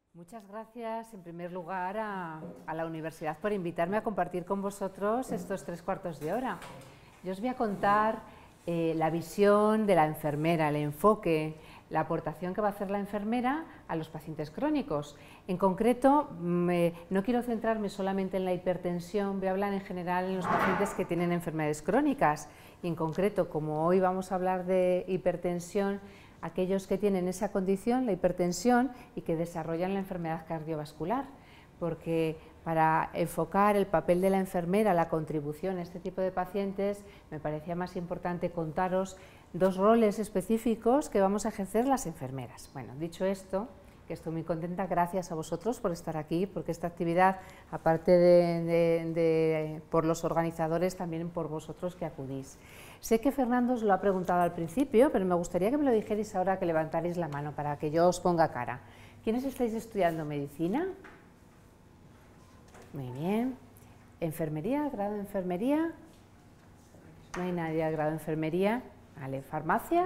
Muchas gracias, en primer lugar, a la universidad por invitarme a compartir con vosotros estos 3/4 de hora. Yo os voy a contar la visión de la enfermera, el enfoque, la aportación que va a hacer la enfermera a los pacientes crónicos. En concreto, no quiero centrarme solamente en la hipertensión, voy a hablar en general en los pacientes que tienen enfermedades crónicas. Y en concreto, como hoy vamos a hablar de hipertensión, aquellos que tienen esa condición, la hipertensión, y que desarrollan la enfermedad cardiovascular, porque para enfocar el papel de la enfermera, la contribución a este tipo de pacientes, me parecía más importante contaros dos roles específicos que vamos a ejercer las enfermeras. Bueno, dicho esto, que estoy muy contenta, gracias a vosotros por estar aquí, porque esta actividad, aparte de por los organizadores, también por vosotros que acudís. Sé que Fernando os lo ha preguntado al principio, pero me gustaría que me lo dijerais ahora, que levantarais la mano para que yo os ponga cara. ¿Quiénes estáis estudiando medicina? Muy bien. ¿Enfermería? ¿Grado de enfermería? No hay nadie al grado de enfermería. Vale. ¿Farmacia?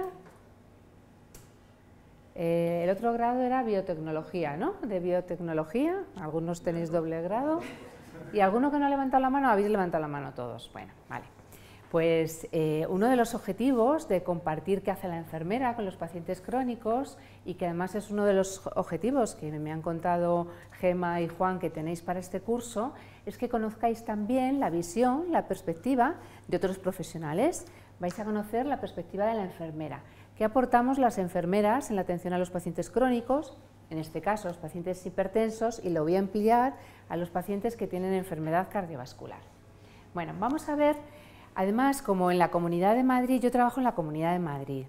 El otro grado era biotecnología, ¿no? De biotecnología. Algunos tenéis doble grado. ¿Y alguno que no ha levantado la mano? Habéis levantado la mano todos. Bueno, vale. Pues uno de los objetivos de compartir qué hace la enfermera con los pacientes crónicos, y que además es uno de los objetivos que me han contado Gema y Juan que tenéis para este curso, es que conozcáis también la visión, la perspectiva de otros profesionales. Vais a conocer la perspectiva de la enfermera. ¿Qué aportamos las enfermeras en la atención a los pacientes crónicos? En este caso, los pacientes hipertensos, y lo voy a ampliar a los pacientes que tienen enfermedad cardiovascular. Bueno, vamos a ver. Además, como en la Comunidad de Madrid, yo trabajo en la Comunidad de Madrid,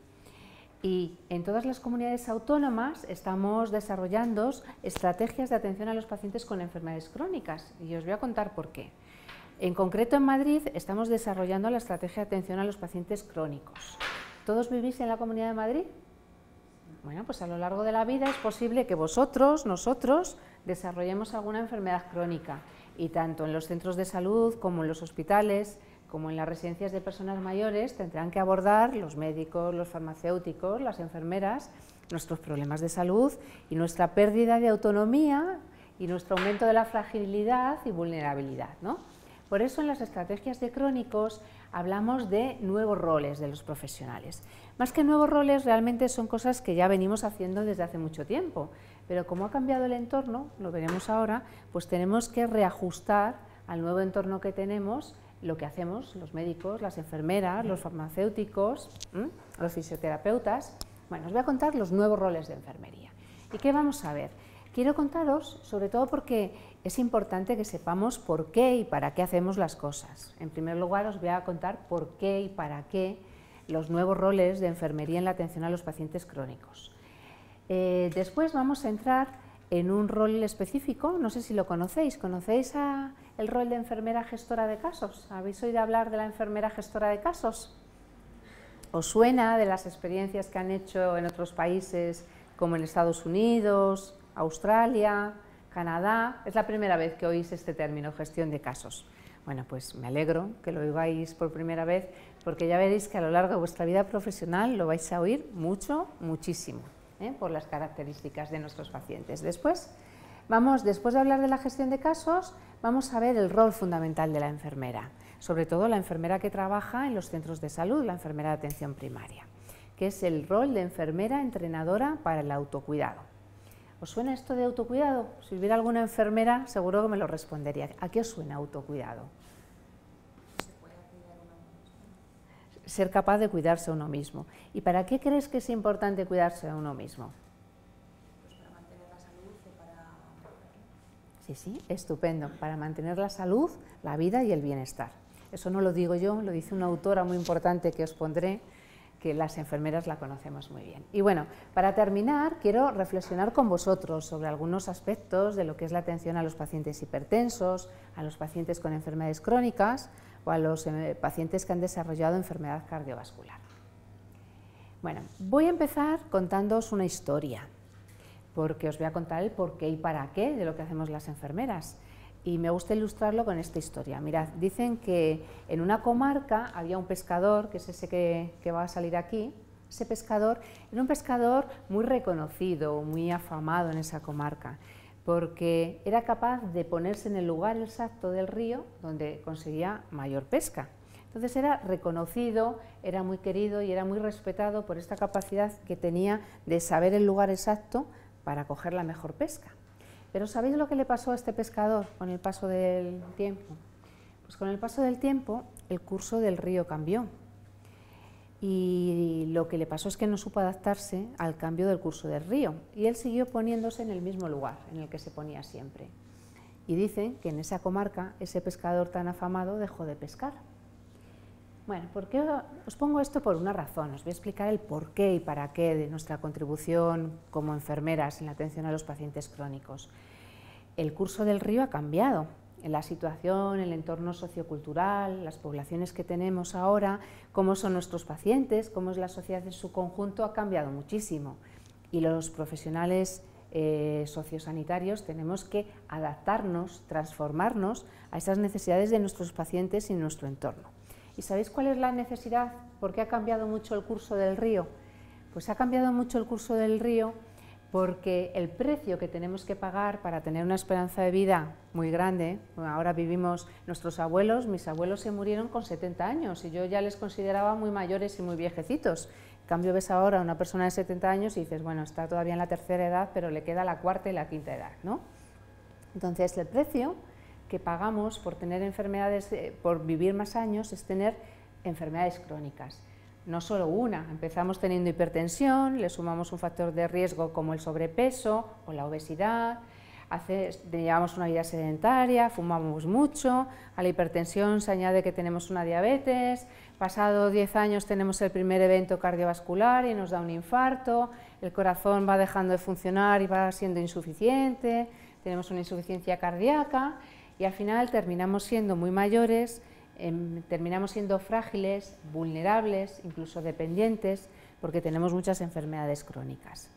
y en todas las comunidades autónomas estamos desarrollando estrategias de atención a los pacientes con enfermedades crónicas, y os voy a contar por qué. En concreto, en Madrid estamos desarrollando la estrategia de atención a los pacientes crónicos. ¿Todos vivís en la Comunidad de Madrid? Bueno, pues a lo largo de la vida es posible que vosotros, nosotros, desarrollemos alguna enfermedad crónica, y tanto en los centros de salud como en los hospitales, como en las residencias de personas mayores, tendrán que abordar los médicos, los farmacéuticos, las enfermeras, nuestros problemas de salud y nuestra pérdida de autonomía y nuestro aumento de la fragilidad y vulnerabilidad, ¿no? Por eso en las estrategias de crónicos hablamos de nuevos roles de los profesionales. Más que nuevos roles, realmente son cosas que ya venimos haciendo desde hace mucho tiempo, pero como ha cambiado el entorno, lo veremos ahora, pues tenemos que reajustar al nuevo entorno que tenemos lo que hacemos los médicos, las enfermeras, los farmacéuticos, los fisioterapeutas. Bueno, os voy a contar los nuevos roles de enfermería. ¿Y qué vamos a ver? Quiero contaros, sobre todo porque es importante que sepamos por qué y para qué hacemos las cosas. En primer lugar, os voy a contar por qué y para qué los nuevos roles de enfermería en la atención a los pacientes crónicos. Después vamos a entrar en un rol específico, no sé si lo conocéis. ¿Conocéis el rol de enfermera gestora de casos? ¿Habéis oído hablar de la enfermera gestora de casos? ¿Os suena de las experiencias que han hecho en otros países como en Estados Unidos, Australia, Canadá? Es la primera vez que oís este término, gestión de casos. Bueno, pues me alegro que lo oigáis por primera vez, porque ya veréis que a lo largo de vuestra vida profesional lo vais a oír mucho, muchísimo, por las características de nuestros pacientes. Después de hablar de la gestión de casos, vamos a ver el rol fundamental de la enfermera, sobre todo la enfermera que trabaja en los centros de salud, la enfermera de atención primaria, que es el rol de enfermera entrenadora para el autocuidado. ¿Os suena esto de autocuidado? Si hubiera alguna enfermera, seguro que me lo respondería. ¿A qué os suena autocuidado? Ser capaz de cuidarse a uno mismo. ¿Y para qué crees que es importante cuidarse a uno mismo? Pues para mantener la salud o para... Sí, estupendo, para mantener la salud, la vida y el bienestar. Eso no lo digo yo, lo dice una autora muy importante que os pondré, que las enfermeras la conocemos muy bien. Y bueno, para terminar, quiero reflexionar con vosotros sobre algunos aspectos de lo que es la atención a los pacientes hipertensos, a los pacientes con enfermedades crónicas o a los pacientes que han desarrollado enfermedad cardiovascular. Bueno, voy a empezar contándoos una historia, porque os voy a contar el por qué y para qué de lo que hacemos las enfermeras. Y me gusta ilustrarlo con esta historia. Mirad, dicen que en una comarca había un pescador, que es ese que va a salir aquí. Ese pescador era un pescador muy reconocido, muy afamado en esa comarca. porque era capaz de ponerse en el lugar exacto del río donde conseguía mayor pesca. Entonces era reconocido, era muy querido y era muy respetado por esta capacidad que tenía de saber el lugar exacto para coger la mejor pesca. Pero ¿sabéis lo que le pasó a este pescador con el paso del tiempo? Pues con el paso del tiempo el curso del río cambió y lo que le pasó es que no supo adaptarse al cambio del curso del río y él siguió poniéndose en el mismo lugar en el que se ponía siempre. Y dicen que en esa comarca ese pescador tan afamado dejó de pescar. Bueno, ¿por qué os pongo esto? Por una razón, os voy a explicar el porqué y para qué de nuestra contribución como enfermeras en la atención a los pacientes crónicos. El curso del río ha cambiado. En la situación, el entorno sociocultural, las poblaciones que tenemos ahora, cómo son nuestros pacientes, cómo es la sociedad en su conjunto, ha cambiado muchísimo. Y los profesionales sociosanitarios tenemos que adaptarnos, transformarnos a esas necesidades de nuestros pacientes y nuestro entorno. ¿Y sabéis cuál es la necesidad? ¿Por qué ha cambiado mucho el curso del río? Pues ha cambiado mucho el curso del río porque el precio que tenemos que pagar para tener una esperanza de vida muy grande, ahora vivimos, nuestros abuelos, mis abuelos se murieron con 70 años y yo ya les consideraba muy mayores y muy viejecitos. En cambio ves ahora a una persona de 70 años y dices, bueno, está todavía en la tercera edad, pero le queda la cuarta y la quinta edad, ¿no? Entonces el precio que pagamos por tener enfermedades, por vivir más años, es tener enfermedades crónicas. No solo una, empezamos teniendo hipertensión, le sumamos un factor de riesgo como el sobrepeso o la obesidad, llevamos una vida sedentaria, fumamos mucho, a la hipertensión se añade que tenemos una diabetes, pasado 10 años tenemos el primer evento cardiovascular y nos da un infarto, el corazón va dejando de funcionar y va siendo insuficiente, tenemos una insuficiencia cardíaca y al final terminamos siendo muy mayores, terminamos siendo frágiles, vulnerables, incluso dependientes, porque tenemos muchas enfermedades crónicas.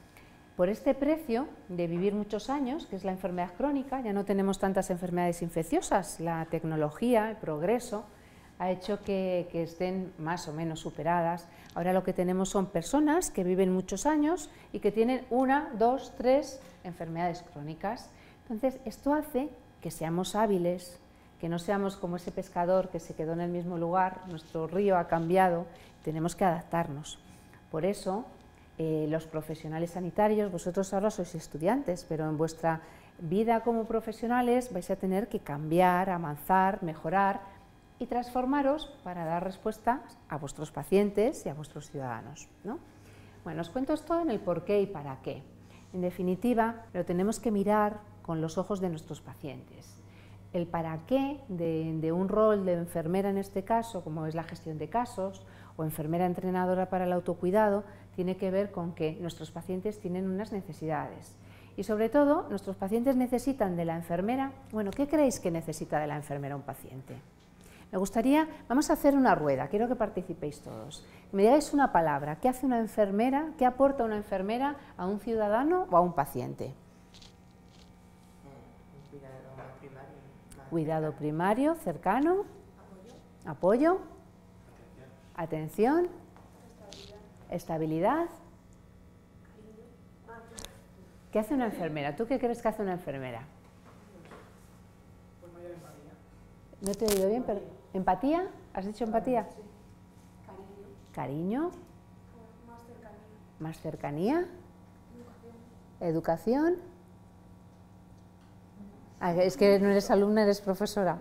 Por este precio de vivir muchos años, que es la enfermedad crónica, ya no tenemos tantas enfermedades infecciosas, la tecnología, el progreso, ha hecho que estén más o menos superadas. Ahora lo que tenemos son personas que viven muchos años y que tienen 1, 2, 3 enfermedades crónicas. Entonces, esto hace que seamos hábiles, que no seamos como ese pescador que se quedó en el mismo lugar, nuestro río ha cambiado, tenemos que adaptarnos. Por eso, los profesionales sanitarios, vosotros ahora sois estudiantes, pero en vuestra vida como profesionales vais a tener que cambiar, avanzar, mejorar y transformaros para dar respuesta a vuestros pacientes y a vuestros ciudadanos, ¿no? Bueno, os cuento esto en el por qué y para qué. En definitiva, lo tenemos que mirar con los ojos de nuestros pacientes. El para qué de un rol de enfermera en este caso, como es la gestión de casos, o enfermera entrenadora para el autocuidado, tiene que ver con que nuestros pacientes tienen unas necesidades. Y sobre todo, nuestros pacientes necesitan de la enfermera, bueno, ¿qué creéis que necesita de la enfermera un paciente? Me gustaría, vamos a hacer una rueda, quiero que participéis todos. Me digáis una palabra, ¿qué hace una enfermera, qué aporta una enfermera a un ciudadano o a un paciente? Cuidado primario, cercano, apoyo, atención, estabilidad. ¿Qué hace una enfermera? ¿Tú qué crees que hace una enfermera? Pues mayor empatía. No te he oído bien, pero ¿empatía? ¿Has dicho empatía? Sí. Cariño. Cariño. Más cercanía. Más cercanía. Educación. Educación. Ah, es que no eres alumna, eres profesora.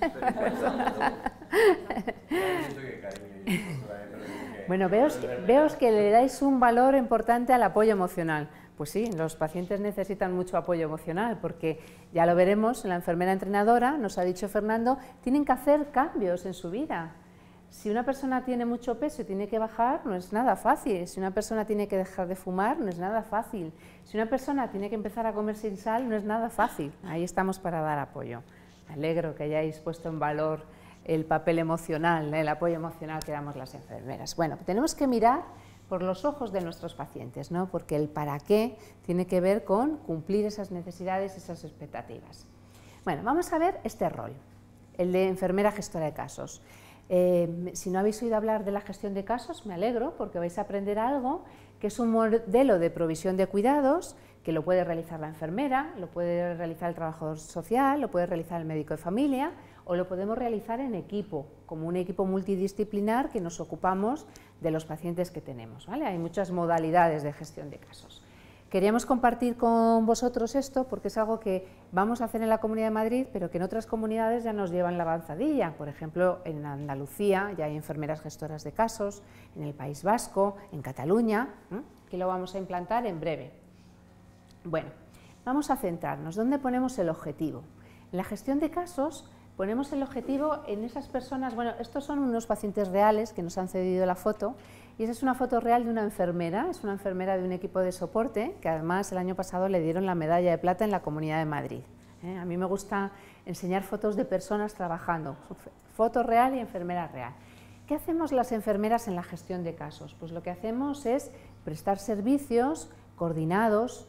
Bueno, veos que le dais un valor importante al apoyo emocional. Pues sí, los pacientes necesitan mucho apoyo emocional porque, ya lo veremos, la enfermera entrenadora, nos ha dicho Fernando, tienen que hacer cambios en su vida. Si una persona tiene mucho peso y tiene que bajar, no es nada fácil. Si una persona tiene que dejar de fumar, no es nada fácil. Si una persona tiene que empezar a comer sin sal, no es nada fácil. Ahí estamos para dar apoyo. Me alegro que hayáis puesto en valor el papel emocional, el apoyo emocional que damos las enfermeras. Bueno, tenemos que mirar por los ojos de nuestros pacientes, ¿no? Porque el para qué tiene que ver con cumplir esas necesidades, esas expectativas. Bueno, vamos a ver este rol, el de enfermera gestora de casos. Si no habéis oído hablar de la gestión de casos, me alegro porque vais a aprender algo que es un modelo de provisión de cuidados que lo puede realizar la enfermera, lo puede realizar el trabajador social, lo puede realizar el médico de familia o lo podemos realizar en equipo, como un equipo multidisciplinar que nos ocupamos de los pacientes que tenemos, ¿vale? Hay muchas modalidades de gestión de casos. Queríamos compartir con vosotros esto porque es algo que vamos a hacer en la Comunidad de Madrid, pero que en otras comunidades ya nos llevan la avanzadilla. Por ejemplo, en Andalucía ya hay enfermeras gestoras de casos, en el País Vasco, en Cataluña, que lo vamos a implantar en breve. Bueno, vamos a centrarnos. ¿Dónde ponemos el objetivo? En la gestión de casos ponemos el objetivo en esas personas, bueno, estos son unos pacientes reales que nos han cedido la foto, y esa es una foto real de una enfermera, es una enfermera de un equipo de soporte, que además el año pasado le dieron la medalla de plata en la Comunidad de Madrid. A mí me gusta enseñar fotos de personas trabajando, foto real y enfermera real. ¿Qué hacemos las enfermeras en la gestión de casos? Pues lo que hacemos es prestar servicios coordinados,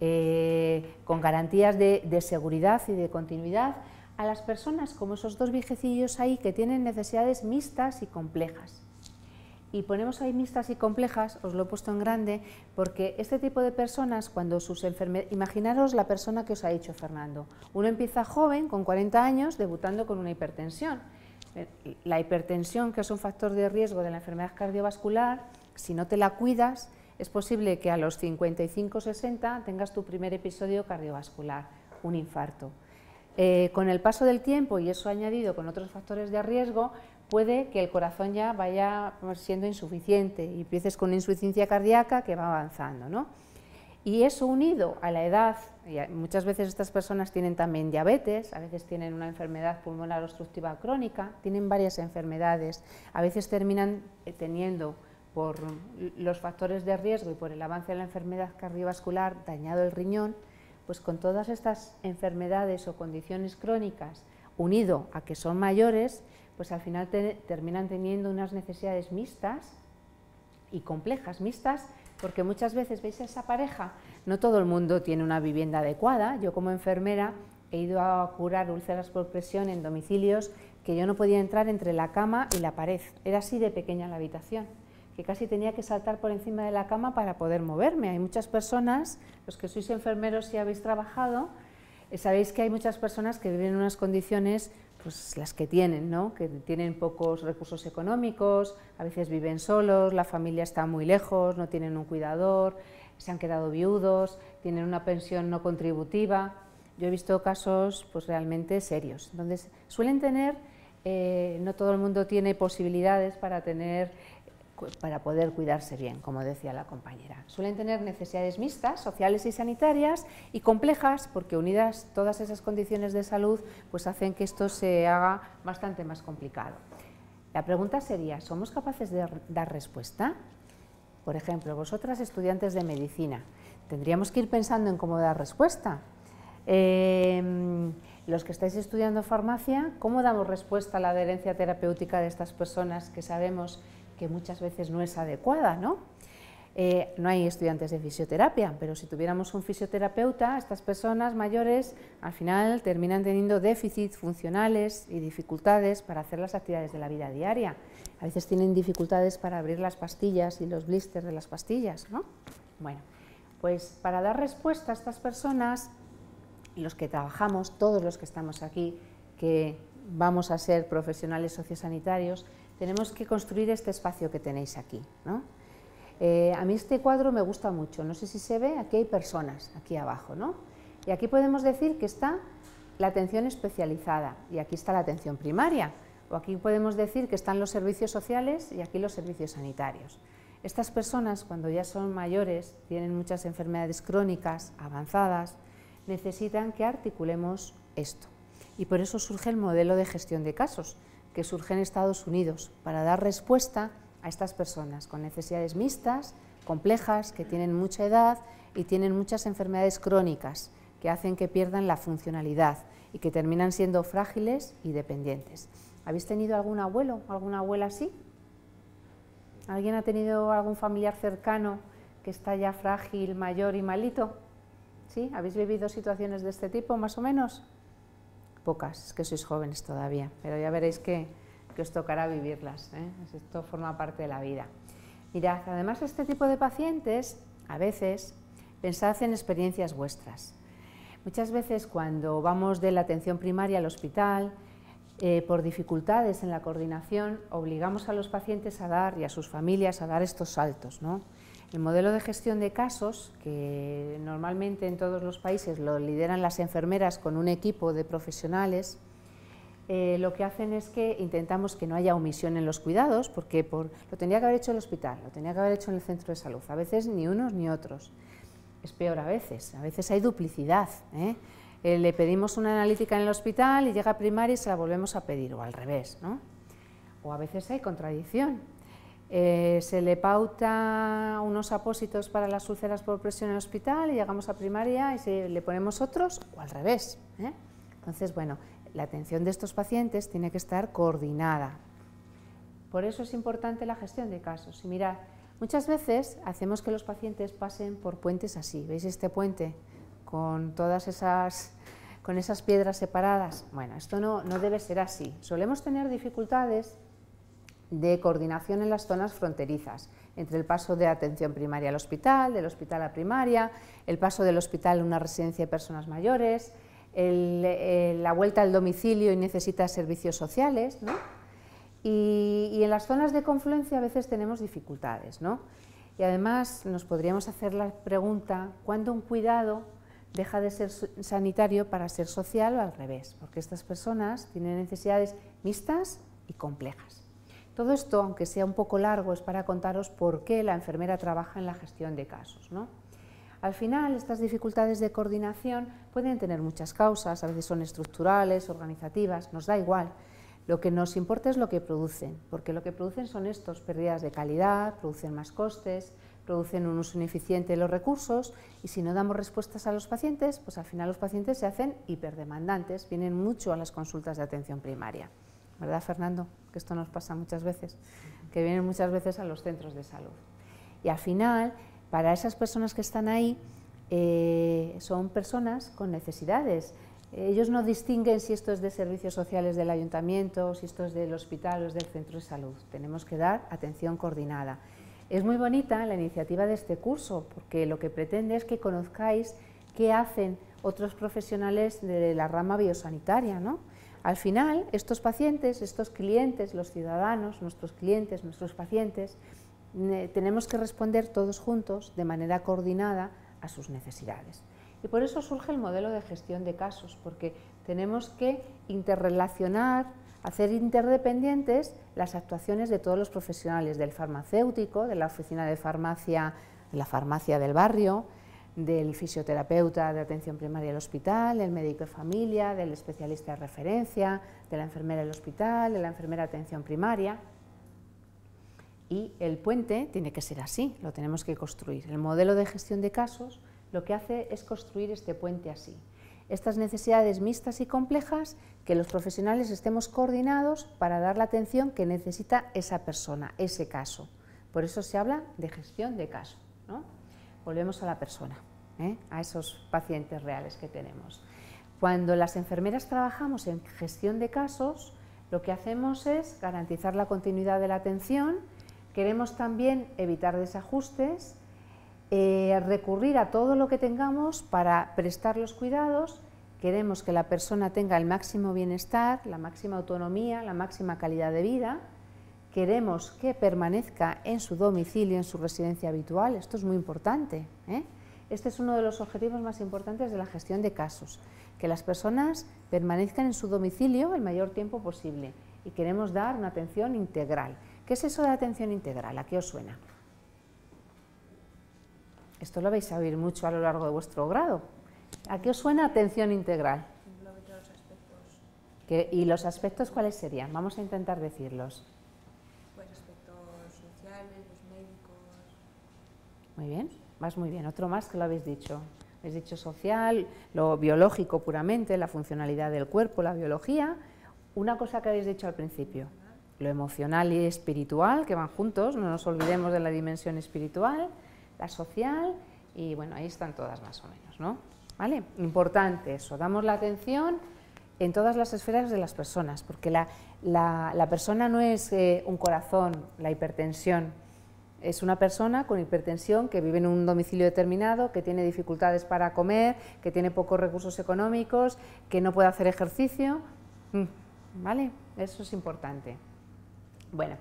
con garantías de seguridad y de continuidad a las personas como esos dos viejecillos ahí que tienen necesidades mixtas y complejas. Y ponemos ahí mixtas y complejas, os lo he puesto en grande, porque este tipo de personas, cuando sus enfermedades... Imaginaros la persona que os ha dicho Fernando. Uno empieza joven, con 40 años, debutando con una hipertensión. La hipertensión, que es un factor de riesgo de la enfermedad cardiovascular, si no te la cuidas, es posible que a los 55 o 60 tengas tu primer episodio cardiovascular, un infarto. Con el paso del tiempo, y eso añadido con otros factores de riesgo, puede que el corazón ya vaya siendo insuficiente y empieces con una insuficiencia cardíaca que va avanzando, ¿no? Y eso unido a la edad, y muchas veces estas personas tienen también diabetes, a veces tienen una enfermedad pulmonar obstructiva crónica, tienen varias enfermedades, a veces terminan teniendo, por los factores de riesgo y por el avance de la enfermedad cardiovascular, dañado el riñón, pues con todas estas enfermedades o condiciones crónicas, unido a que son mayores, pues al final terminan teniendo unas necesidades mixtas y complejas. Mixtas porque muchas veces, veis a esa pareja, no todo el mundo tiene una vivienda adecuada. Yo como enfermera he ido a curar úlceras por presión en domicilios que yo no podía entrar entre la cama y la pared, era así de pequeña la habitación, que casi tenía que saltar por encima de la cama para poder moverme. Hay muchas personas, los que sois enfermeros y habéis trabajado, sabéis que hay muchas personas que viven en unas condiciones, pues las que tienen, ¿no? Que tienen pocos recursos económicos, a veces viven solos, la familia está muy lejos, no tienen un cuidador, se han quedado viudos, tienen una pensión no contributiva. Yo he visto casos pues realmente serios. Entonces, suelen tener, no todo el mundo tiene posibilidades para poder cuidarse bien, como decía la compañera. Suelen tener necesidades mixtas, sociales y sanitarias, y complejas, porque unidas todas esas condiciones de salud, pues hacen que esto se haga bastante más complicado. La pregunta sería, ¿somos capaces de dar respuesta? Por ejemplo, vosotras estudiantes de medicina, tendríamos que ir pensando en cómo dar respuesta. Los que estáis estudiando farmacia, ¿cómo damos respuesta a la adherencia terapéutica de estas personas que sabemos que muchas veces no es adecuada, ¿no? No hay estudiantes de fisioterapia, pero si tuviéramos un fisioterapeuta, estas personas mayores al final terminan teniendo déficits funcionales y dificultades para hacer las actividades de la vida diaria. A veces tienen dificultades para abrir las pastillas y los blisters de las pastillas, ¿no? Bueno, pues para dar respuesta a estas personas, los que trabajamos, todos los que estamos aquí, que vamos a ser profesionales sociosanitarios, tenemos que construir este espacio que tenéis aquí, ¿no? A mí este cuadro me gusta mucho, no sé si se ve, aquí hay personas, aquí abajo, ¿no? Y aquí podemos decir que está la atención especializada y aquí está la atención primaria, o aquí podemos decir que están los servicios sociales y aquí los servicios sanitarios. Estas personas, cuando ya son mayores, tienen muchas enfermedades crónicas, avanzadas, necesitan que articulemos esto. Y por eso surge el modelo de gestión de casos, que surge en Estados Unidos, para dar respuesta a estas personas con necesidades mixtas, complejas, que tienen mucha edad y tienen muchas enfermedades crónicas, que hacen que pierdan la funcionalidad y que terminan siendo frágiles y dependientes. ¿Habéis tenido algún abuelo, alguna abuela así? ¿Alguien ha tenido algún familiar cercano que está ya frágil, mayor y malito? ¿Sí? ¿Habéis vivido situaciones de este tipo, más o menos? Pocas, es que sois jóvenes todavía, pero ya veréis que os tocará vivirlas, ¿eh? Esto forma parte de la vida. Mirad, además de este tipo de pacientes, a veces pensad en experiencias vuestras. Muchas veces cuando vamos de la atención primaria al hospital, por dificultades en la coordinación, obligamos a los pacientes a dar y a sus familias a dar estos saltos, ¿no? El modelo de gestión de casos, que normalmente en todos los países lo lideran las enfermeras con un equipo de profesionales, lo que hacen es que intentamos que no haya omisión en los cuidados, porque lo tendría que haber hecho el hospital, lo tendría que haber hecho en el centro de salud, a veces ni unos ni otros. Es peor a veces hay duplicidad, le pedimos una analítica en el hospital y llega a primaria y se la volvemos a pedir, o al revés, ¿no? O a veces hay contradicción. Se le pauta unos apósitos para las úlceras por presión en el hospital y llegamos a primaria y le ponemos otros, o al revés. Entonces, bueno, la atención de estos pacientes tiene que estar coordinada. Por eso es importante la gestión de casos. Y mirad, muchas veces hacemos que los pacientes pasen por puentes así. ¿Veis este puente con todas esas piedras separadas? Bueno, esto no debe ser así. Solemos tener dificultades de coordinación en las zonas fronterizas, entre el paso de atención primaria al hospital, del hospital a primaria, el paso del hospital a una residencia de personas mayores, la vuelta al domicilio y necesita servicios sociales, ¿no? Y en las zonas de confluencia a veces tenemos dificultades, ¿no? Y además nos podríamos hacer la pregunta, ¿cuándo un cuidado deja de ser sanitario para ser social o al revés? Porque estas personas tienen necesidades mixtas y complejas. Todo esto, aunque sea un poco largo, es para contaros por qué la enfermera trabaja en la gestión de casos, ¿no? Al final, estas dificultades de coordinación pueden tener muchas causas, a veces son estructurales, organizativas, nos da igual. Lo que nos importa es lo que producen, porque lo que producen son estos, pérdidas de calidad, producen más costes, producen un uso ineficiente de los recursos, y si no damos respuestas a los pacientes, pues al final los pacientes se hacen hiperdemandantes, vienen mucho a las consultas de atención primaria. ¿Verdad, Fernando? Que esto nos pasa muchas veces, que vienen muchas veces a los centros de salud. Y al final, para esas personas que están ahí, son personas con necesidades. Ellos no distinguen si esto es de servicios sociales del ayuntamiento, si esto es del hospital o es del centro de salud. Tenemos que dar atención coordinada. Es muy bonita la iniciativa de este curso, porque lo que pretende es que conozcáis qué hacen otros profesionales de la rama biosanitaria, ¿no? Al final, estos pacientes, estos clientes, los ciudadanos, nuestros clientes, nuestros pacientes, tenemos que responder todos juntos, de manera coordinada, a sus necesidades. Y por eso surge el modelo de gestión de casos, porque tenemos que interrelacionar, hacer interdependientes las actuaciones de todos los profesionales, del farmacéutico, de la oficina de farmacia, de la farmacia del barrio, del fisioterapeuta de atención primaria del hospital, del médico de familia, del especialista de referencia, de la enfermera del hospital, de la enfermera de atención primaria. Y el puente tiene que ser así, lo tenemos que construir. El modelo de gestión de casos lo que hace es construir este puente así. Estas necesidades mixtas y complejas, que los profesionales estemos coordinados para dar la atención que necesita esa persona, ese caso. Por eso se habla de gestión de caso, ¿no? Volvemos a la persona, a esos pacientes reales que tenemos. Cuando las enfermeras trabajamos en gestión de casos, lo que hacemos es garantizar la continuidad de la atención. Queremos también evitar desajustes, recurrir a todo lo que tengamos para prestar los cuidados. Queremos que la persona tenga el máximo bienestar, la máxima autonomía, la máxima calidad de vida. Queremos que permanezca en su domicilio, en su residencia habitual. Esto es muy importante, Este es uno de los objetivos más importantes de la gestión de casos, que las personas permanezcan en su domicilio el mayor tiempo posible, y queremos dar una atención integral. ¿Qué es eso de atención integral? ¿A qué os suena? Esto lo vais a oír mucho a lo largo de vuestro grado. ¿A qué os suena atención integral? Los aspectos. ¿Y los aspectos cuáles serían? Vamos a intentar decirlos. Pues aspectos sociales, los médicos. Muy bien, vas muy bien. Otro más que lo habéis dicho. Habéis dicho social, lo biológico puramente, la funcionalidad del cuerpo, la biología. Una cosa que habéis dicho al principio, lo emocional y espiritual, que van juntos, no nos olvidemos de la dimensión espiritual, la social, y bueno, ahí están todas más o menos, ¿no? ¿Vale? Importante eso, damos la atención en todas las esferas de las personas, porque la persona no es un corazón, la hipertensión, es una persona con hipertensión que vive en un domicilio determinado, que tiene dificultades para comer, que tiene pocos recursos económicos, que no puede hacer ejercicio, ¿vale? Eso es importante. Bueno,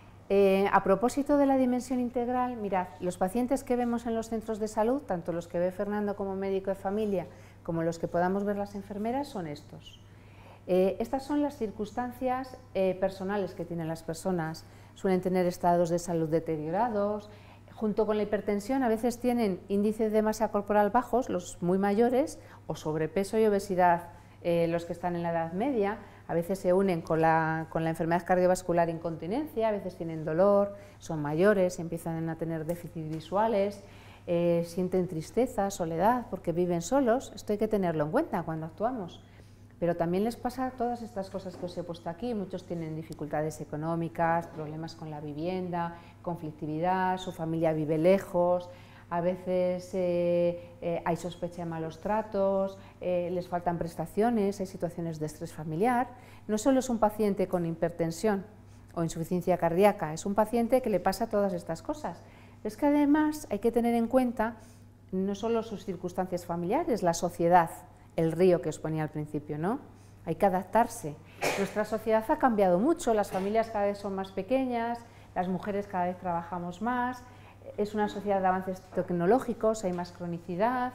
a propósito de la dimensión integral, mirad, los pacientes que vemos en los centros de salud, tanto los que ve Fernando como médico de familia, como los que podamos ver las enfermeras, son estos. Estas son las circunstancias personales que tienen las personas. Suelen tener estados de salud deteriorados, junto con la hipertensión a veces tienen índices de masa corporal bajos, los muy mayores, o sobrepeso y obesidad los que están en la edad media, a veces se unen con la enfermedad cardiovascular incontinencia, a veces tienen dolor, son mayores, empiezan a tener déficits visuales, sienten tristeza, soledad, porque viven solos. Esto hay que tenerlo en cuenta cuando actuamos. Pero también les pasa todas estas cosas que os he puesto aquí. Muchos tienen dificultades económicas, problemas con la vivienda, conflictividad, su familia vive lejos, a veces hay sospecha de malos tratos, les faltan prestaciones, hay situaciones de estrés familiar. No solo es un paciente con hipertensión o insuficiencia cardíaca, es un paciente que le pasa todas estas cosas. Es que además hay que tener en cuenta no solo sus circunstancias familiares, la sociedad, el río que os ponía al principio, ¿no? Hay que adaptarse. Nuestra sociedad ha cambiado mucho, las familias cada vez son más pequeñas, las mujeres cada vez trabajamos más, es una sociedad de avances tecnológicos, hay más cronicidad,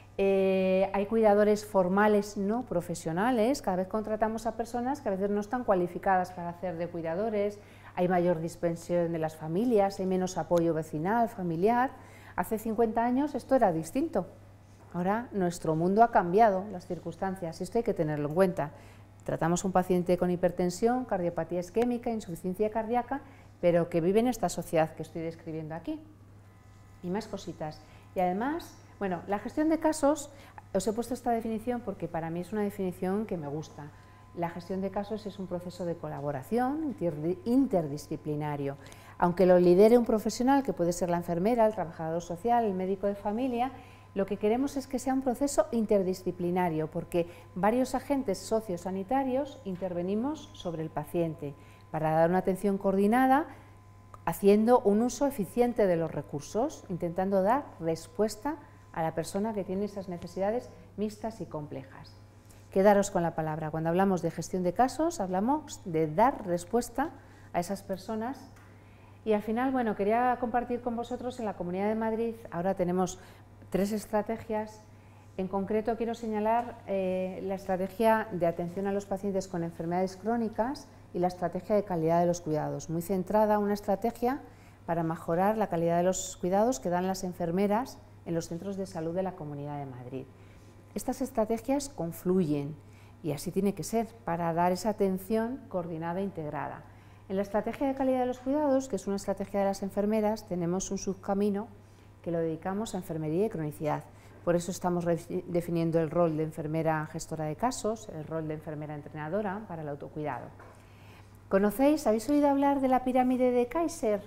hay cuidadores formales no profesionales, cada vez contratamos a personas que a veces no están cualificadas para hacer de cuidadores, hay mayor dispersión de las familias, hay menos apoyo vecinal, familiar. Hace 50 años esto era distinto. Ahora nuestro mundo ha cambiado, las circunstancias, esto hay que tenerlo en cuenta. Tratamos a un paciente con hipertensión, cardiopatía isquémica, insuficiencia cardíaca, pero que vive en esta sociedad que estoy describiendo aquí. Y más cositas. Y además, bueno, la gestión de casos, os he puesto esta definición porque para mí es una definición que me gusta. La gestión de casos es un proceso de colaboración interdisciplinario. Aunque lo lidere un profesional, que puede ser la enfermera, el trabajador social, el médico de familia, lo que queremos es que sea un proceso interdisciplinario, porque varios agentes sociosanitarios intervenimos sobre el paciente para dar una atención coordinada, haciendo un uso eficiente de los recursos, intentando dar respuesta a la persona que tiene esas necesidades mixtas y complejas. Quedaros con la palabra. Cuando hablamos de gestión de casos, hablamos de dar respuesta a esas personas. Y al final, bueno, quería compartir con vosotros en la Comunidad de Madrid, ahora tenemos 3 estrategias. En concreto quiero señalar la estrategia de atención a los pacientes con enfermedades crónicas y la estrategia de calidad de los cuidados, muy centrada, una estrategia para mejorar la calidad de los cuidados que dan las enfermeras en los centros de salud de la Comunidad de Madrid. Estas estrategias confluyen y así tiene que ser para dar esa atención coordinada e integrada. En la estrategia de calidad de los cuidados, que es una estrategia de las enfermeras, tenemos un subcamino que lo dedicamos a enfermería y cronicidad. Por eso estamos definiendo el rol de enfermera gestora de casos, el rol de enfermera entrenadora para el autocuidado. ¿Conocéis, habéis oído hablar de la pirámide de Kaiser?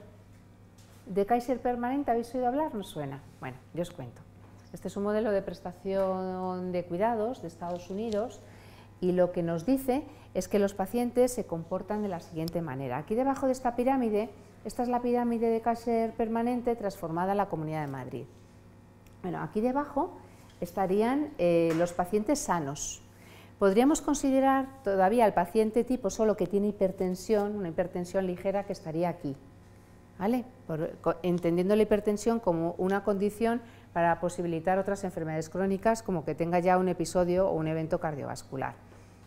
¿De Kaiser permanente habéis oído hablar? ¿Nos suena? Bueno, yo os cuento. Este es un modelo de prestación de cuidados de Estados Unidos y lo que nos dice es que los pacientes se comportan de la siguiente manera. Aquí debajo de esta pirámide, esta es la pirámide de Kaiser permanente transformada en la Comunidad de Madrid. Bueno, aquí debajo estarían los pacientes sanos. Podríamos considerar todavía al paciente tipo solo que tiene hipertensión, una hipertensión ligera que estaría aquí, ¿vale? Entendiendo la hipertensión como una condición para posibilitar otras enfermedades crónicas, como que tenga ya un episodio o un evento cardiovascular.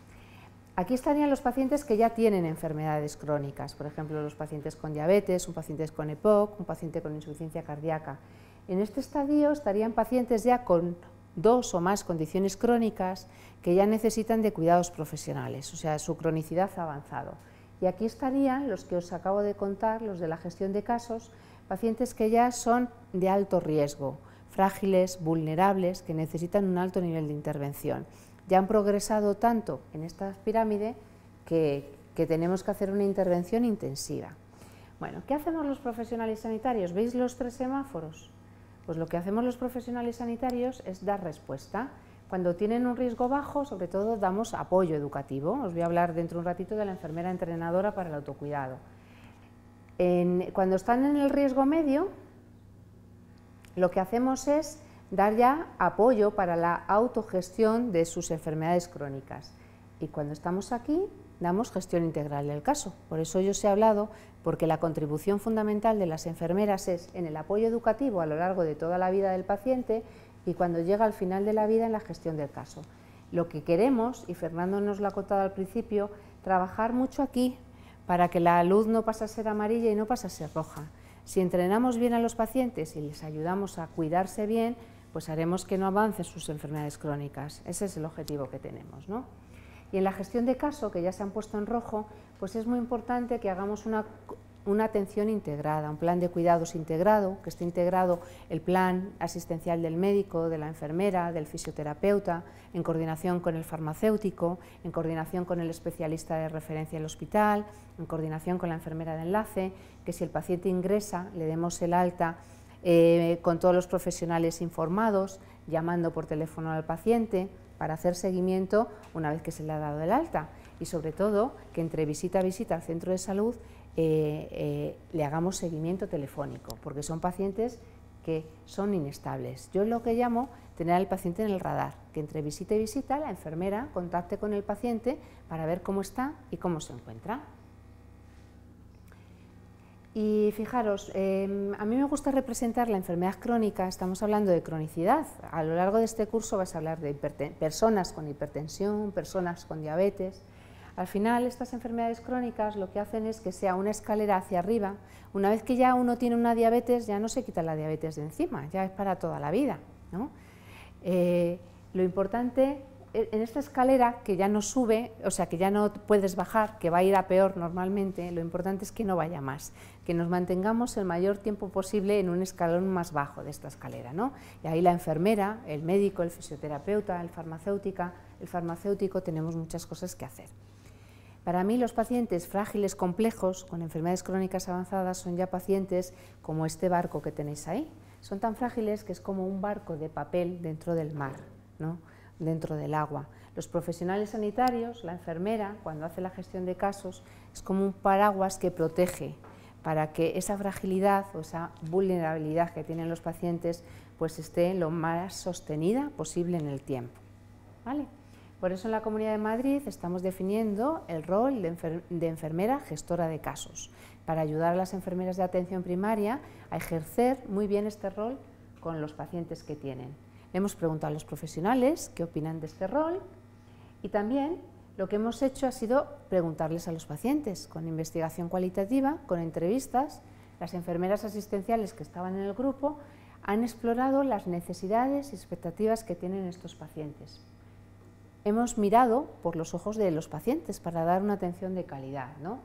Aquí estarían los pacientes que ya tienen enfermedades crónicas, por ejemplo, los pacientes con diabetes, un paciente con EPOC, un paciente con insuficiencia cardíaca. En este estadio estarían pacientes ya con 2 o más condiciones crónicas que ya necesitan de cuidados profesionales, o sea, su cronicidad ha avanzado. Y aquí estarían los que os acabo de contar, los de la gestión de casos, pacientes que ya son de alto riesgo, frágiles, vulnerables, que necesitan un alto nivel de intervención. Ya han progresado tanto en esta pirámide que tenemos que hacer una intervención intensiva. Bueno, ¿qué hacemos los profesionales sanitarios? ¿Veis los 3 semáforos? Pues lo que hacemos los profesionales sanitarios es dar respuesta. Cuando tienen un riesgo bajo, sobre todo damos apoyo educativo. Os voy a hablar dentro de un ratito de la enfermera entrenadora para el autocuidado. Cuando están en el riesgo medio, lo que hacemos es dar ya apoyo para la autogestión de sus enfermedades crónicas. Y cuando estamos aquí, damos gestión integral del caso. Por eso yo os he hablado, porque la contribución fundamental de las enfermeras es en el apoyo educativo a lo largo de toda la vida del paciente y cuando llega al final de la vida en la gestión del caso. Lo que queremos, y Fernando nos lo ha contado al principio, trabajar mucho aquí para que la luz no pase a ser amarilla y no pase a ser roja. Si entrenamos bien a los pacientes y les ayudamos a cuidarse bien, pues haremos que no avancen sus enfermedades crónicas. Ese es el objetivo que tenemos, ¿no? Y en la gestión de caso, que ya se han puesto en rojo, pues es muy importante que hagamos una atención integrada, un plan de cuidados integrado, que esté integrado el plan asistencial del médico, de la enfermera, del fisioterapeuta, en coordinación con el farmacéutico, en coordinación con el especialista de referencia del hospital, en coordinación con la enfermera de enlace, que si el paciente ingresa le demos el alta con todos los profesionales informados, llamando por teléfono al paciente para hacer seguimiento una vez que se le ha dado el alta y sobre todo que entre visita a visita al centro de salud le hagamos seguimiento telefónico, porque son pacientes que son inestables. Yo lo que llamo tener al paciente en el radar, que entre visita y visita la enfermera contacte con el paciente para ver cómo está y cómo se encuentra. Y fijaros, a mí me gusta representar la enfermedad crónica, estamos hablando de cronicidad, a lo largo de este curso vas a hablar de personas con hipertensión, personas con diabetes. Al final estas enfermedades crónicas lo que hacen es que sea una escalera hacia arriba. Una vez que ya uno tiene una diabetes, ya no se quita la diabetes de encima, ya es para toda la vida, ¿no? Lo importante en esta escalera que ya no sube, o sea que ya no puedes bajar, que va a ir a peor normalmente, lo importante es que no vaya más, que nos mantengamos el mayor tiempo posible en un escalón más bajo de esta escalera, ¿no? Y ahí la enfermera, el médico, el fisioterapeuta, el farmacéutico tenemos muchas cosas que hacer. Para mí los pacientes frágiles complejos con enfermedades crónicas avanzadas son ya pacientes como este barco que tenéis ahí. Son tan frágiles que es como un barco de papel dentro del mar, ¿no? Dentro del agua. Los profesionales sanitarios, la enfermera, cuando hace la gestión de casos, es como un paraguas que protege para que esa fragilidad o esa vulnerabilidad que tienen los pacientes pues esté lo más sostenida posible en el tiempo, ¿vale? Por eso en la Comunidad de Madrid estamos definiendo el rol de enfermera gestora de casos, para ayudar a las enfermeras de atención primaria a ejercer muy bien este rol con los pacientes que tienen. Hemos preguntado a los profesionales qué opinan de este rol y también lo que hemos hecho ha sido preguntarles a los pacientes con investigación cualitativa, con entrevistas. Las enfermeras asistenciales que estaban en el grupo han explorado las necesidades y expectativas que tienen estos pacientes. Hemos mirado por los ojos de los pacientes para dar una atención de calidad, ¿no?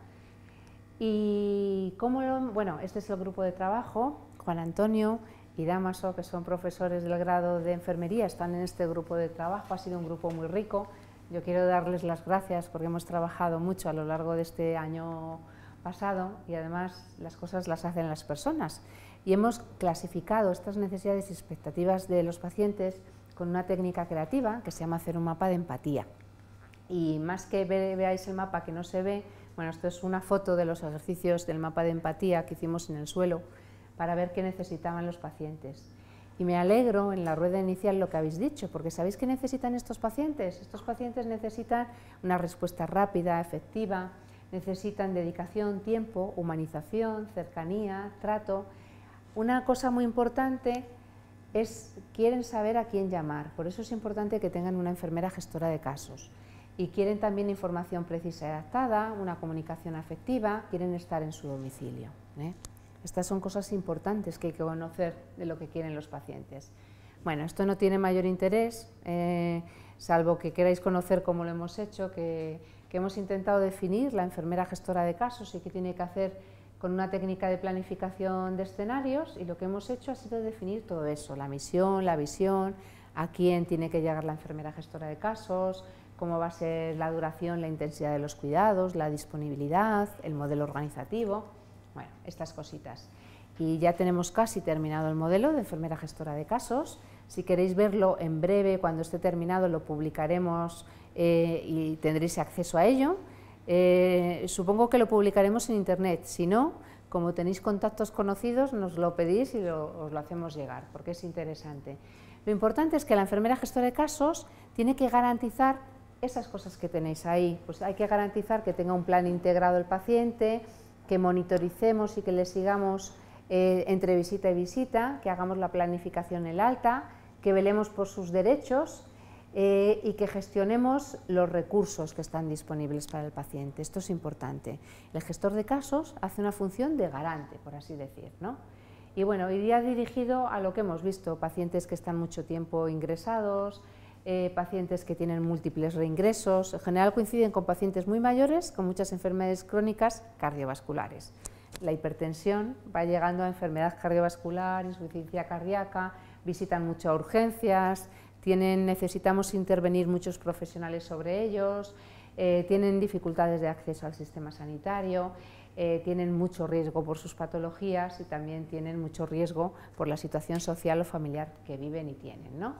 Y bueno, este es el grupo de trabajo. Juan Antonio y Dámaso, que son profesores del grado de enfermería, están en este grupo de trabajo. Ha sido un grupo muy rico. Yo quiero darles las gracias porque hemos trabajado mucho a lo largo de este año pasado y además las cosas las hacen las personas. Y hemos clasificado estas necesidades y expectativas de los pacientes con una técnica creativa que se llama hacer un mapa de empatía. Y más que veáis el mapa que no se ve, bueno, esto es una foto de los ejercicios del mapa de empatía que hicimos en el suelo para ver qué necesitaban los pacientes. Y me alegro en la rueda inicial lo que habéis dicho, porque ¿sabéis qué necesitan estos pacientes? Estos pacientes necesitan una respuesta rápida, efectiva, necesitan dedicación, tiempo, humanización, cercanía, trato. Una cosa muy importante es quieren saber a quién llamar, por eso es importante que tengan una enfermera gestora de casos. Y quieren también información precisa y adaptada, una comunicación afectiva, quieren estar en su domicilio, ¿eh? Estas son cosas importantes que hay que conocer de lo que quieren los pacientes. Bueno, esto no tiene mayor interés, salvo que queráis conocer cómo lo hemos hecho, que hemos intentado definir la enfermera gestora de casos y qué tiene que hacer con una técnica de planificación de escenarios, y lo que hemos hecho ha sido definir todo eso, la misión, la visión, a quién tiene que llegar la enfermera gestora de casos, cómo va a ser la duración, la intensidad de los cuidados, la disponibilidad, el modelo organizativo, bueno, estas cositas. Y ya tenemos casi terminado el modelo de enfermera gestora de casos. Si queréis verlo en breve, cuando esté terminado, lo publicaremos y tendréis acceso a ello. Supongo que lo publicaremos en internet, si no, como tenéis contactos conocidos, nos lo pedís y os lo hacemos llegar, porque es interesante. Lo importante es que la enfermera gestora de casos tiene que garantizar esas cosas que tenéis ahí. Pues hay que garantizar que tenga un plan integrado el paciente, que monitoricemos y que le sigamos entre visita y visita, que hagamos la planificación en el alta, que velemos por sus derechos y que gestionemos los recursos que están disponibles para el paciente. Esto es importante. El gestor de casos hace una función de garante, por así decir, ¿no? Y bueno, iría dirigido a lo que hemos visto, pacientes que están mucho tiempo ingresados, pacientes que tienen múltiples reingresos, en general coinciden con pacientes muy mayores, con muchas enfermedades crónicas cardiovasculares. La hipertensión va llegando a enfermedad cardiovascular, insuficiencia cardíaca, visitan mucho a urgencias, necesitamos intervenir muchos profesionales sobre ellos, tienen dificultades de acceso al sistema sanitario, tienen mucho riesgo por sus patologías y también tienen mucho riesgo por la situación social o familiar que viven y tienen, ¿no?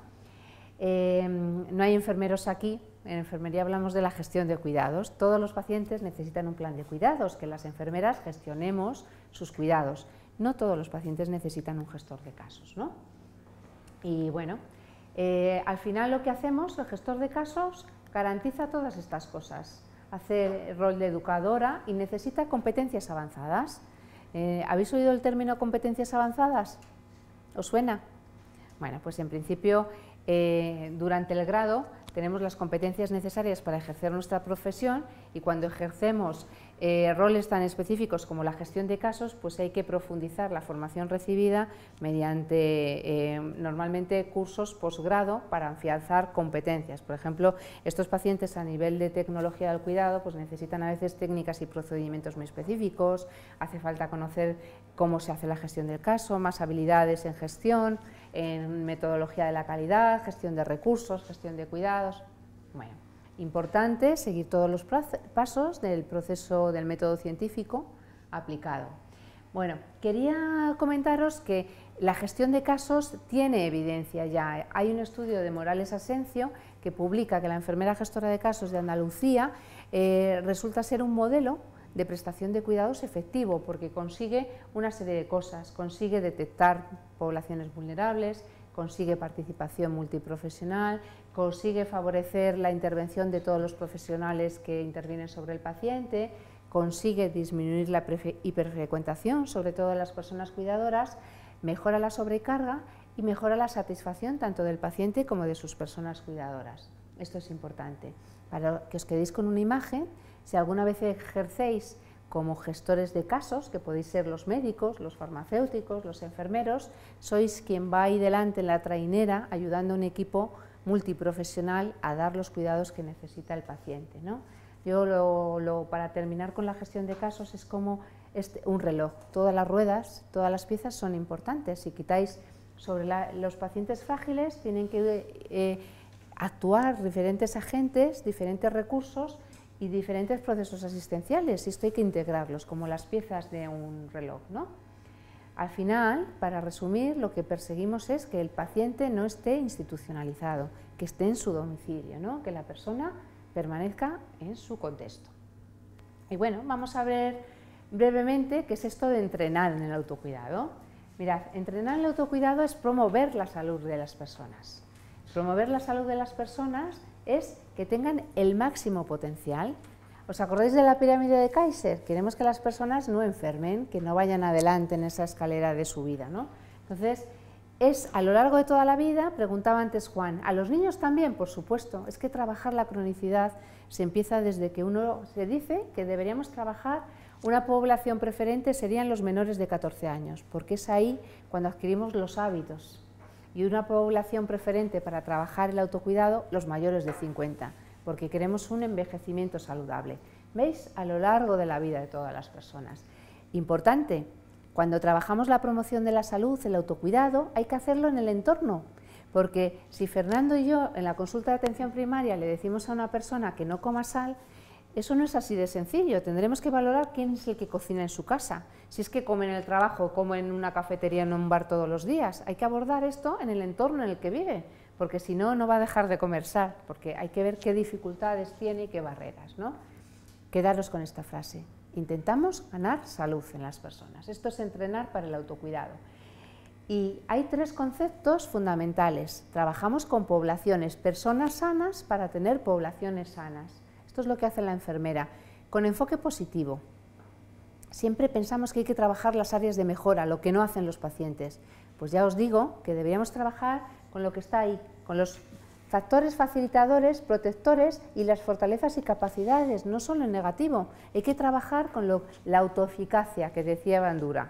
No hay enfermeros aquí, en enfermería hablamos de la gestión de cuidados. Todos los pacientes necesitan un plan de cuidados, que las enfermeras gestionemos sus cuidados. No todos los pacientes necesitan un gestor de casos, ¿no? Y bueno, al final lo que hacemos, el gestor de casos garantiza todas estas cosas. Hace el rol de educadora y necesita competencias avanzadas. ¿Habéis oído el término competencias avanzadas? ¿Os suena? Bueno, pues en principio durante el grado tenemos las competencias necesarias para ejercer nuestra profesión y cuando ejercemos roles tan específicos como la gestión de casos, pues hay que profundizar la formación recibida mediante normalmente cursos posgrado para afianzar competencias. Por ejemplo, estos pacientes a nivel de tecnología del cuidado pues necesitan a veces técnicas y procedimientos muy específicos, hace falta conocer cómo se hace la gestión del caso, más habilidades en gestión, en metodología de la calidad, gestión de recursos, gestión de cuidados. Bueno, importante seguir todos los pasos del proceso del método científico aplicado. Bueno, quería comentaros que la gestión de casos tiene evidencia ya. Hay un estudio de Morales Asencio que publica que la enfermera gestora de casos de Andalucía resulta ser un modelo de prestación de cuidados efectivo porque consigue una serie de cosas, consigue detectar poblaciones vulnerables, consigue participación multiprofesional, consigue favorecer la intervención de todos los profesionales que intervienen sobre el paciente, consigue disminuir la hiperfrecuentación, sobre todo de las personas cuidadoras, mejora la sobrecarga y mejora la satisfacción tanto del paciente como de sus personas cuidadoras. Esto es importante. Para que os quedéis con una imagen, si alguna vez ejercéis como gestores de casos, que podéis ser los médicos, los farmacéuticos, los enfermeros, sois quien va ahí delante en la trainera ayudando a un equipo multiprofesional a dar los cuidados que necesita el paciente, ¿no? Yo para terminar con la gestión de casos es como un reloj, todas las ruedas, todas las piezas son importantes. Si quitáis sobre los pacientes frágiles tienen que actuar diferentes agentes, diferentes recursos y diferentes procesos asistenciales, y esto hay que integrarlos como las piezas de un reloj, ¿no? Al final, para resumir, lo que perseguimos es que el paciente no esté institucionalizado, que esté en su domicilio, ¿no? Que la persona permanezca en su contexto. Y bueno, vamos a ver brevemente qué es esto de entrenar en el autocuidado. Mirad, entrenar en el autocuidado es promover la salud de las personas. Promover la salud de las personas es que tengan el máximo potencial. ¿Os acordáis de la pirámide de Kaiser? Queremos que las personas no enfermen, que no vayan adelante en esa escalera de su vida, ¿no? Entonces, es a lo largo de toda la vida, preguntaba antes Juan, ¿a los niños también? Por supuesto, es que trabajar la cronicidad se empieza desde que uno se dice que deberíamos trabajar una población preferente serían los menores de 14 años, porque es ahí cuando adquirimos los hábitos. Y una población preferente para trabajar el autocuidado, los mayores de 50, porque queremos un envejecimiento saludable. ¿Veis? A lo largo de la vida de todas las personas. Importante, cuando trabajamos la promoción de la salud, el autocuidado, hay que hacerlo en el entorno, porque si Fernando y yo en la consulta de atención primaria le decimos a una persona que no coma sal, eso no es así de sencillo, tendremos que valorar quién es el que cocina en su casa, si es que come en el trabajo o come en una cafetería o en un bar todos los días. Hay que abordar esto en el entorno en el que vive, porque si no, no va a dejar de comer sal, porque hay que ver qué dificultades tiene y qué barreras, ¿no? Quedaros con esta frase, Intentamos ganar salud en las personas. Esto es entrenar para el autocuidado. Y hay 3 conceptos fundamentales. Trabajamos con poblaciones, personas sanas para tener poblaciones sanas. Esto es lo que hace la enfermera, con enfoque positivo. Siempre pensamos que hay que trabajar las áreas de mejora, lo que no hacen los pacientes. Pues ya os digo que deberíamos trabajar con lo que está ahí, con los factores facilitadores, protectores y las fortalezas y capacidades, no solo en negativo. Hay que trabajar con la autoeficacia que decía Bandura,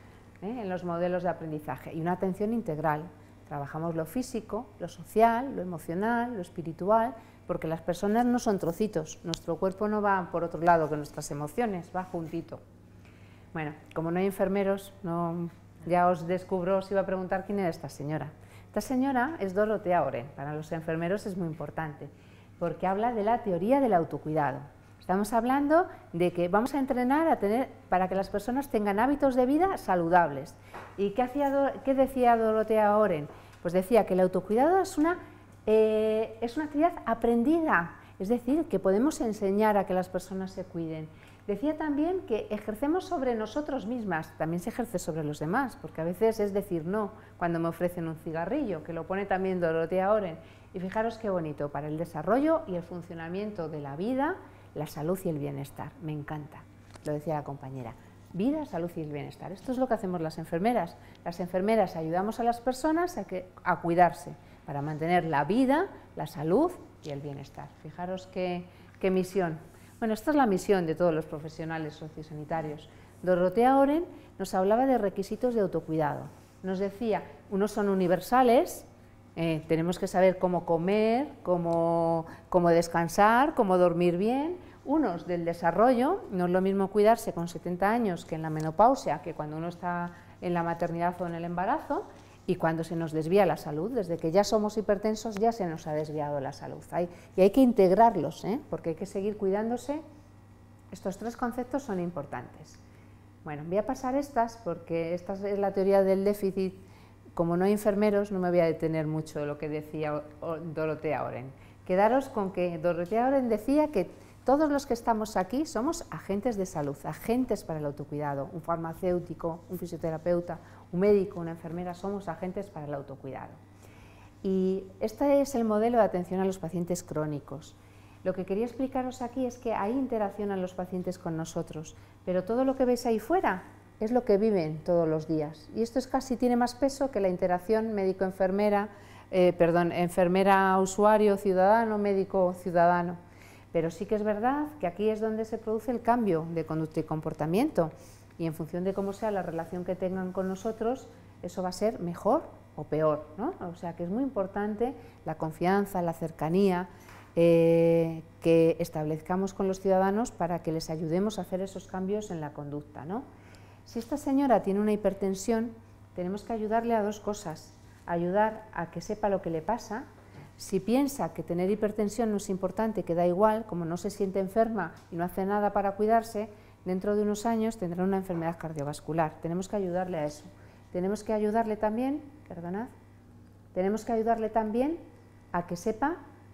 en los modelos de aprendizaje, y una atención integral. Trabajamos lo físico, lo social, lo emocional, lo espiritual, porque las personas no son trocitos, nuestro cuerpo no va por otro lado que nuestras emociones, va juntito. Bueno, como no hay enfermeros, ya os descubro, os iba a preguntar quién era esta señora. Esta señora es Dorothea Oren, para los enfermeros es muy importante, porque habla de la teoría del autocuidado. Estamos hablando de que vamos a entrenar para que las personas tengan hábitos de vida saludables. ¿Y qué decía Dorothea Oren? Pues decía que el autocuidado es una actividad aprendida, es decir, que podemos enseñar a que las personas se cuiden. Decía también que ejercemos sobre nosotros mismas, también se ejerce sobre los demás, porque a veces es decir no cuando me ofrecen un cigarrillo, que lo pone también Dorothea Oren. Y fijaros qué bonito, para el desarrollo y el funcionamiento de la vida, la salud y el bienestar. Me encanta, lo decía la compañera. Vida, salud y el bienestar. Esto es lo que hacemos las enfermeras. Las enfermeras ayudamos a las personas a cuidarse para mantener la vida, la salud y el bienestar. Fijaros qué misión. Bueno, esta es la misión de todos los profesionales sociosanitarios. Dorothea Oren nos hablaba de requisitos de autocuidado. Nos decía, unos son universales, tenemos que saber cómo comer, cómo descansar, cómo dormir bien. Unos del desarrollo, no es lo mismo cuidarse con 70 años que en la menopausia, que cuando uno está en la maternidad o en el embarazo, y cuando se nos desvía la salud, desde que ya somos hipertensos ya se nos ha desviado la salud. Y hay que integrarlos, porque hay que seguir cuidándose. Estos 3 conceptos son importantes. Bueno, voy a pasar estas porque esta es la teoría del déficit. Como no hay enfermeros, no me voy a detener mucho de lo que decía Dorothea Oren. Quedaros con que Dorothea Oren decía que todos los que estamos aquí somos agentes de salud, agentes para el autocuidado, un farmacéutico, un fisioterapeuta, un médico, una enfermera, somos agentes para el autocuidado. Y este es el modelo de atención a los pacientes crónicos. Lo que quería explicaros aquí es que ahí interaccionan los pacientes con nosotros, pero todo lo que veis ahí fuera es lo que viven todos los días. Y esto tiene más peso que la interacción médico-enfermera, enfermera-usuario, ciudadano, médico-ciudadano. Pero sí que es verdad que aquí es donde se produce el cambio de conducta y comportamiento, y en función de cómo sea la relación que tengan con nosotros, eso va a ser mejor o peor, ¿no? O sea que es muy importante la confianza, la cercanía que establezcamos con los ciudadanos para que les ayudemos a hacer esos cambios en la conducta, ¿no? Si esta señora tiene una hipertensión, tenemos que ayudarle a 2 cosas, ayudar a que sepa lo que le pasa. Si piensa que tener hipertensión no es importante, que da igual, como no se siente enferma y no hace nada para cuidarse, dentro de unos años tendrá una enfermedad cardiovascular. Tenemos que ayudarle a eso. Tenemos que ayudarle también, a que sepa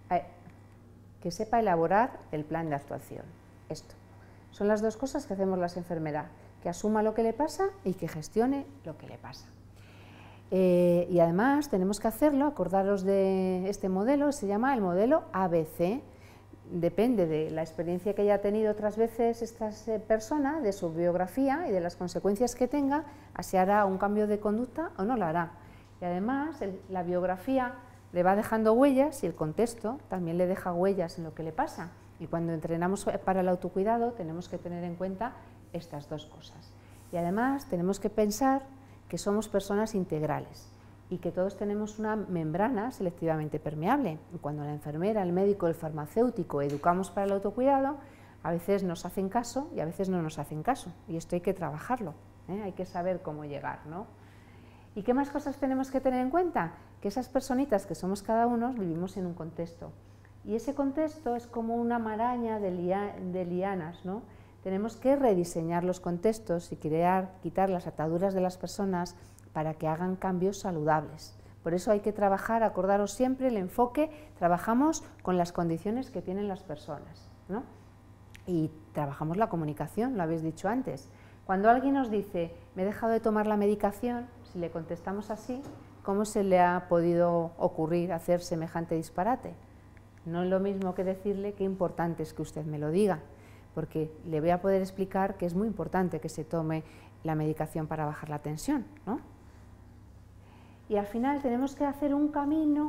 elaborar el plan de actuación. Esto. Son las 2 cosas que hacemos las enfermeras, que asuma lo que le pasa y que gestione lo que le pasa. Y además tenemos que hacerlo, acordaros de este modelo, se llama el modelo ABC. Depende de la experiencia que haya tenido otras veces esta persona, de su biografía y de las consecuencias que tenga, si hará un cambio de conducta o no lo hará. Y además la biografía le va dejando huellas y el contexto también le deja huellas en lo que le pasa. Y cuando entrenamos para el autocuidado tenemos que tener en cuenta estas 2 cosas. Y además tenemos que pensar que somos personas integrales y que todos tenemos una membrana selectivamente permeable. Y cuando la enfermera, el médico, el farmacéutico educamos para el autocuidado, a veces nos hacen caso y a veces no nos hacen caso. Y esto hay que trabajarlo, hay que saber cómo llegar, ¿no? ¿Y qué más cosas tenemos que tener en cuenta? Que esas personitas que somos cada uno vivimos en un contexto. Y ese contexto es como una maraña de lianas, ¿no? Tenemos que rediseñar los contextos y quitar las ataduras de las personas para que hagan cambios saludables. Por eso hay que trabajar, acordaros siempre el enfoque, trabajamos con las condiciones que tienen las personas, ¿no? Y trabajamos la comunicación, lo habéis dicho antes. Cuando alguien nos dice, me he dejado de tomar la medicación, si le contestamos así, ¿cómo se le ha podido ocurrir hacer semejante disparate? No es lo mismo que decirle qué importante es que usted me lo diga, porque le voy a poder explicar que es muy importante que se tome la medicación para bajar la tensión, ¿no? Y al final tenemos que hacer un camino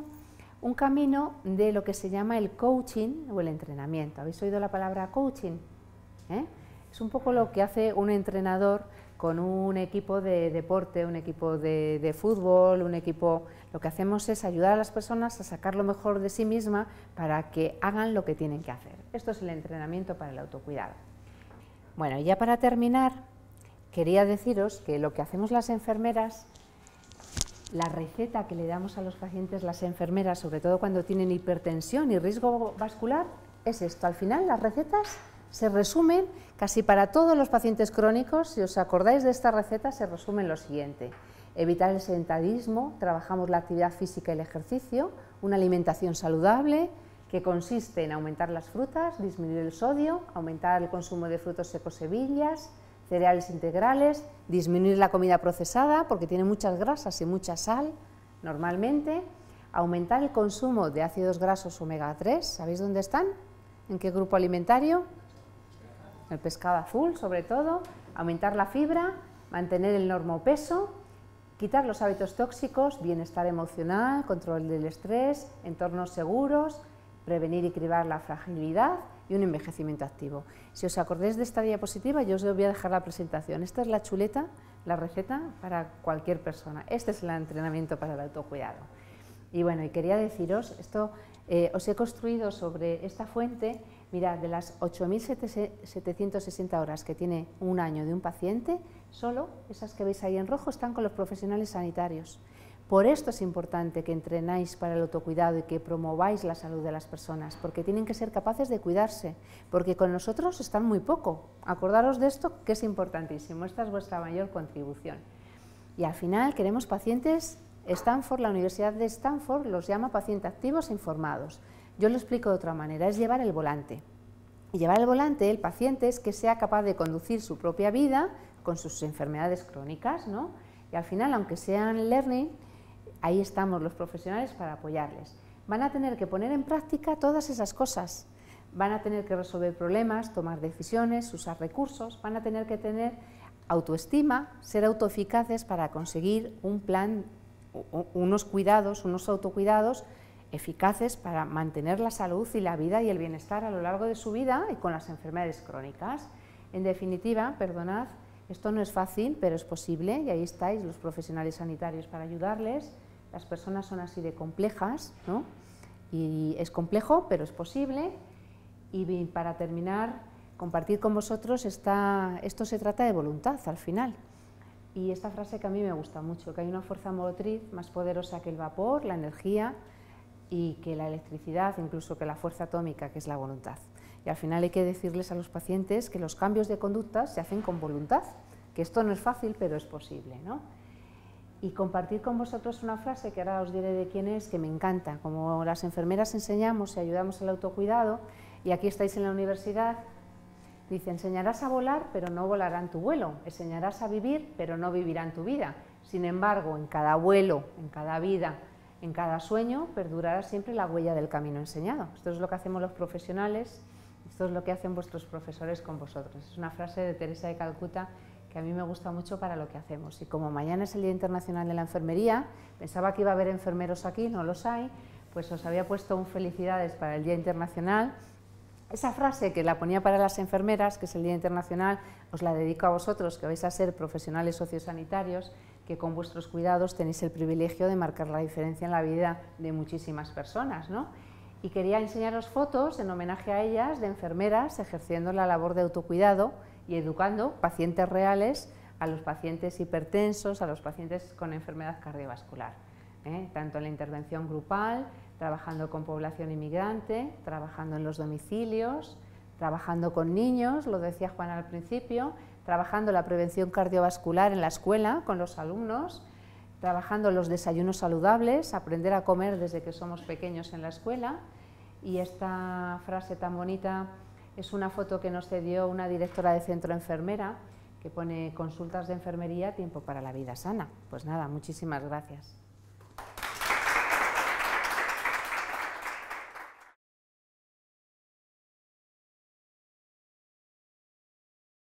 de lo que se llama el coaching o el entrenamiento. ¿Habéis oído la palabra coaching? Es un poco lo que hace un entrenador con un equipo de deporte, un equipo de fútbol, lo que hacemos es ayudar a las personas a sacar lo mejor de sí misma para que hagan lo que tienen que hacer. Esto es el entrenamiento para el autocuidado. Bueno, ya para terminar, quería deciros que lo que hacemos las enfermeras, la receta que le damos a los pacientes las enfermeras, sobre todo cuando tienen hipertensión y riesgo vascular, es esto. Al final las recetas se resumen casi para todos los pacientes crónicos. Si os acordáis de esta receta, se resume en lo siguiente: evitar el sedentarismo, trabajamos la actividad física y el ejercicio, una alimentación saludable que consiste en aumentar las frutas, disminuir el sodio, aumentar el consumo de frutos secos, semillas, cereales integrales, disminuir la comida procesada porque tiene muchas grasas y mucha sal normalmente, aumentar el consumo de ácidos grasos omega 3, ¿sabéis dónde están? ¿En qué grupo alimentario? El pescado azul sobre todo, aumentar la fibra, mantener el normopeso, quitar los hábitos tóxicos, bienestar emocional, control del estrés, entornos seguros, prevenir y cribar la fragilidad y un envejecimiento activo. Si os acordáis de esta diapositiva, yo os voy a dejar la presentación. Esta es la chuleta, la receta para cualquier persona. Este es el entrenamiento para el autocuidado. Y bueno, y quería deciros, esto os he construido sobre esta fuente. Mirad, de las 8.760 horas que tiene un año de un paciente, solo esas que veis ahí en rojo están con los profesionales sanitarios. Por esto es importante que entrenáis para el autocuidado y que promováis la salud de las personas, porque tienen que ser capaces de cuidarse, porque con nosotros están muy poco. Acordaros de esto, que es importantísimo, esta es vuestra mayor contribución. Y al final queremos pacientes. Stanford, la Universidad de Stanford los llama pacientes activos e informados. Yo lo explico de otra manera, es llevar el volante. Y llevar el volante, el paciente, es que sea capaz de conducir su propia vida con sus enfermedades crónicas, ¿no? Y al final, aunque sean learning, ahí estamos los profesionales para apoyarles. Van a tener que poner en práctica todas esas cosas. Van a tener que resolver problemas, tomar decisiones, usar recursos, van a tener que tener autoestima, ser autoeficaces para conseguir un plan, unos cuidados, unos autocuidados eficaces para mantener la salud y la vida y el bienestar a lo largo de su vida y con las enfermedades crónicas. En definitiva, perdonad, esto no es fácil, pero es posible y ahí estáis los profesionales sanitarios para ayudarles. Las personas son así de complejas, ¿no? Y es complejo, pero es posible. Y para terminar, compartir con vosotros esto se trata de voluntad al final. Y esta frase que a mí me gusta mucho, que hay una fuerza motriz más poderosa que el vapor, la energía y que la electricidad, incluso que la fuerza atómica, que es la voluntad. Y al final hay que decirles a los pacientes que los cambios de conducta se hacen con voluntad, que esto no es fácil, pero es posible, ¿no? Y compartir con vosotros una frase que ahora os diré de quién es, que me encanta. Como las enfermeras enseñamos y ayudamos al autocuidado, y aquí estáis en la universidad, dice: enseñarás a volar, pero no volarán tu vuelo, enseñarás a vivir, pero no vivirán tu vida. Sin embargo, en cada vuelo, en cada vida, en cada sueño, perdurará siempre la huella del camino enseñado. Esto es lo que hacemos los profesionales, esto es lo que hacen vuestros profesores con vosotros. Es una frase de Teresa de Calcuta que a mí me gusta mucho para lo que hacemos. Y como mañana es el Día Internacional de la Enfermería, pensaba que iba a haber enfermeros aquí, no los hay, pues os había puesto un felicidades para el Día Internacional. Esa frase que la ponía para las enfermeras, que es el Día Internacional, os la dedico a vosotros, que vais a ser profesionales sociosanitarios, que con vuestros cuidados tenéis el privilegio de marcar la diferencia en la vida de muchísimas personas, ¿no? Y quería enseñaros fotos en homenaje a ellas de enfermeras ejerciendo la labor de autocuidado y educando pacientes reales a los pacientes hipertensos, a los pacientes con enfermedad cardiovascular, tanto en la intervención grupal, trabajando con población inmigrante, trabajando en los domicilios, trabajando con niños, lo decía Juan al principio, trabajando la prevención cardiovascular en la escuela con los alumnos, trabajando los desayunos saludables, aprender a comer desde que somos pequeños en la escuela. Y esta frase tan bonita es una foto que nos cedió una directora de centro enfermera que pone consultas de enfermería, tiempo para la vida sana. Pues nada, muchísimas gracias.